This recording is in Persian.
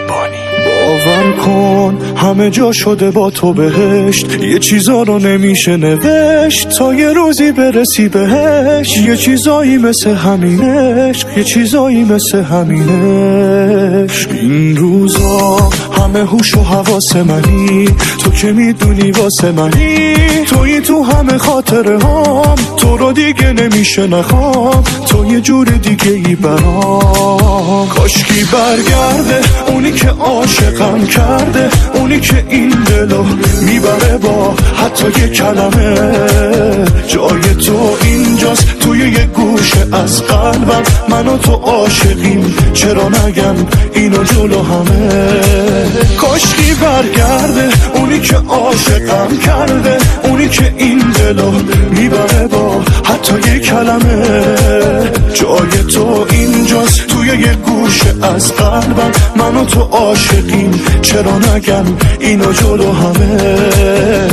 باور کن همه جا شده با تو بهشت، یه چیزا رو نمیشه نوشت تا یه روزی برسی بهش. یه چیزایی مثل همینش، یه چیزایی مثل همینش. این روزا همه هوش و حواس منی، تو که میدونی واسه منی، تویی تو همه خاطره هام، تو رو دیگه نمیشه نخوام، تو یه جور دیگه ای برام. کاشکی برگرده اونی که عاشقم کرده، اونی که این دلو میبره با حتی یه کلمه. جای تو اینجاست توی یه گوشه از قلبم، من و تو عاشقیم چرا نگم اینو جلو همه. کاشکی برگرده اونی که عاشقم کرده، اونی که این دلو میبره با حتی یه کلمه. جای تو اینجاست توی یه گوشه از قلبم، من و تو عاشقیم چرا نگم اینو جلو همه.